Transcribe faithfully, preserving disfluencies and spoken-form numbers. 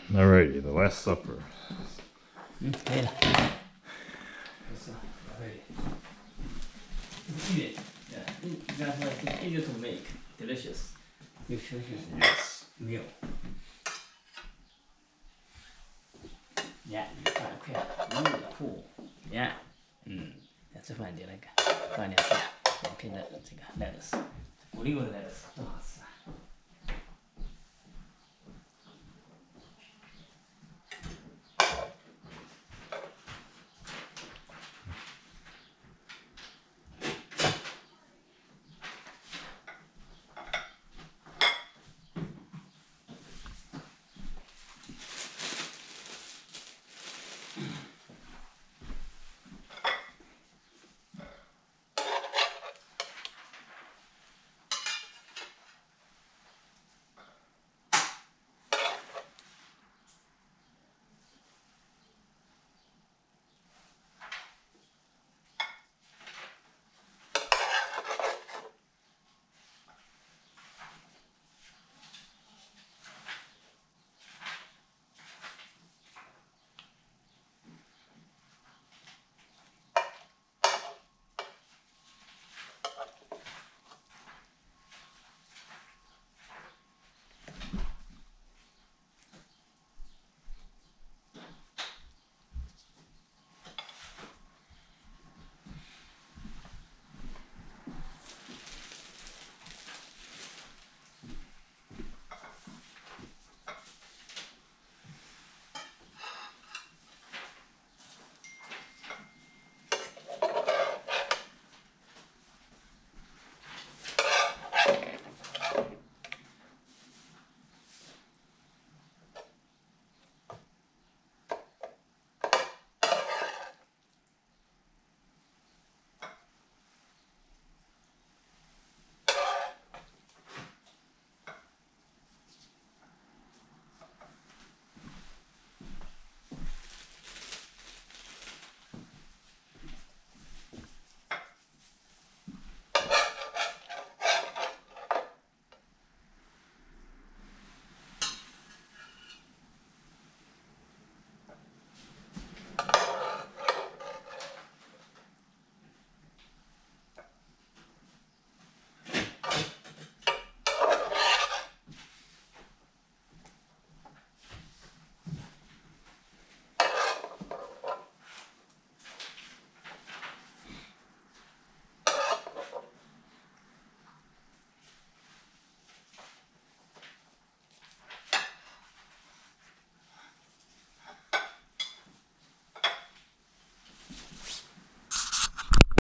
Alrighty, the Last Supper. 嗯，可以了。Ready. Eat it. Yeah, that's like easy to make. Delicious. Nutritious Yes. meal. Yeah, 快快，嗯，酷，Yeah， 嗯，这放点那个，放点菜，我配的这个 lettuce，五六个 lettuce 正好吃。